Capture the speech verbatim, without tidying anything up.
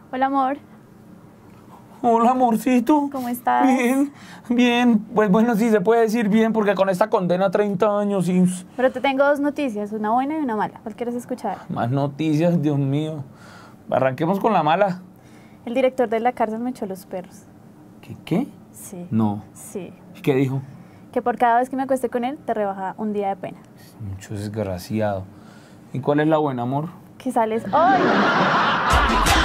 Hola, amor. Hola, amorcito. ¿Cómo estás? Bien, bien. Pues bueno, sí se puede decir bien porque con esta condena a treinta años y Pero te tengo dos noticias, una buena y una mala. ¿Cuál quieres escuchar? más noticias, Dios mío. Arranquemos con la mala. El director de la cárcel me echó los perros. ¿Qué? ¿Qué? Sí. No. Sí. ¿Qué dijo? Que por cada vez que me acueste con él, te rebaja un día de pena. Mucho desgraciado. ¿Y cuál es la buena, amor? Que sales hoy.